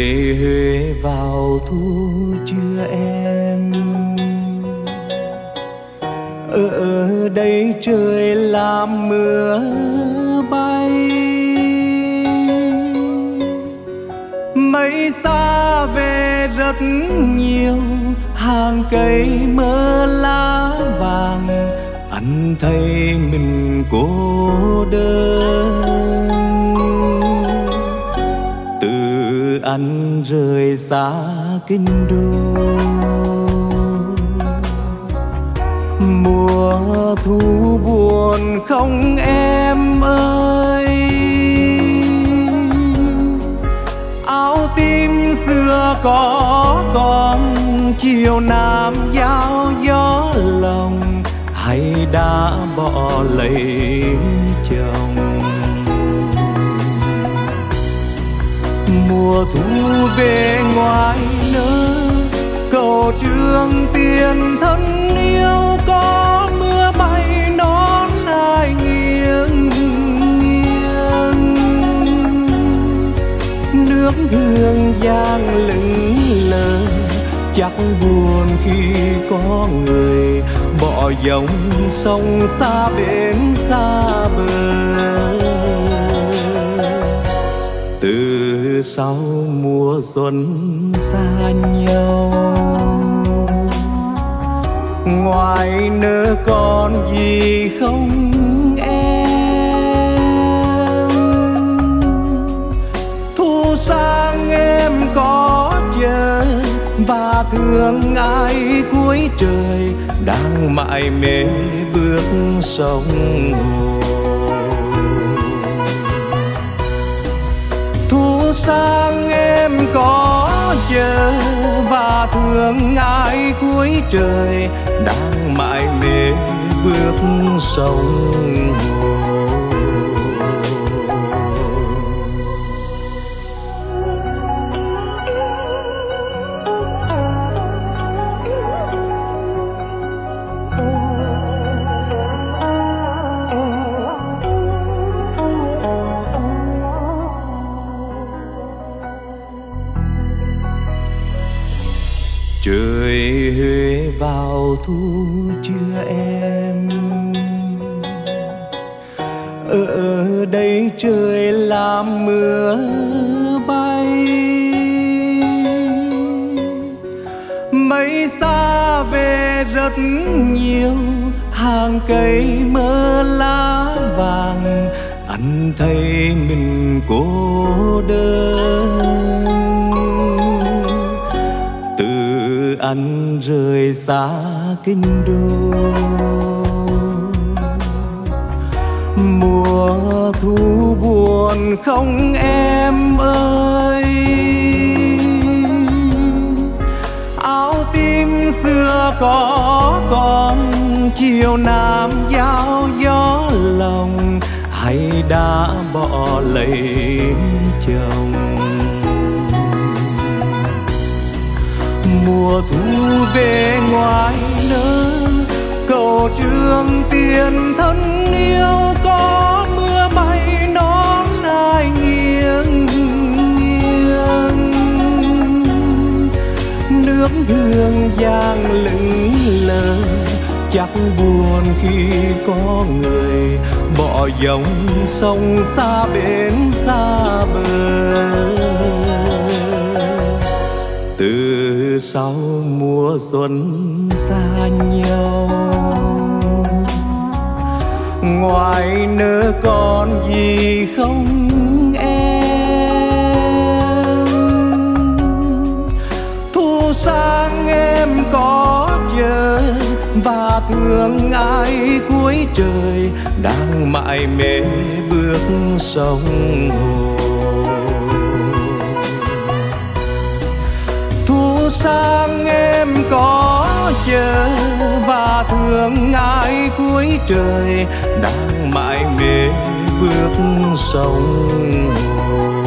Trời Huế vào thu chưa em, ở đây trời làm mưa bay. Mây xa về rất nhiều, hàng cây mơ lá vàng, anh thấy mình cô đơn. Từ anh rời xa kinh đô, mùa thu buồn không em ơi. Áo tím xưa có còn, chiều nam giao gió lòng, hay đã bỏ lấy chồng. Mùa thu về ngoài nơ, cầu Trường Tiền thân yêu, có mưa bay nón ai nghiêng nghiêng. Nước hương giang lững lờ, chắc buồn khi có người bỏ dòng sông xa bến xa bờ. Từ sau mùa xuân xa nhau, ngoài nỡ còn gì không em? Thu sang em có chờ và thương ai cuối trời, đang mải mê bước sông hồ. Thu sang em có chờ và thương ai cuối trời, đang mải mê bước sông hồ. Trời Huế vào thu chưa em, ở đây trời làm mưa bay. Mây xa về rất nhiều, hàng cây mơ lá vàng, anh thấy mình cô đơn. Anh rời xa kinh đô, mùa thu buồn không em ơi. Áo tím xưa có còn, chiều nam giao gió lòng, hay đã bỏ lấy chồng. Mùa thu về ngoài nơ, cầu Trường Tiền thân yêu, có mưa bay nón ai nghiêng nghiêng. Nước hương giang lững lờ, chắc buồn khi có người bỏ dòng sông xa bến xa bờ. Từ sau mùa xuân xa nhau, ngoài nỡ còn gì không em? Thu sang em có chờ và thương ai cuối trời, đang mải mê bước sông hồ. Thu sang em có chờ và thương ai cuối trời, đang mải mê bước sông hồ.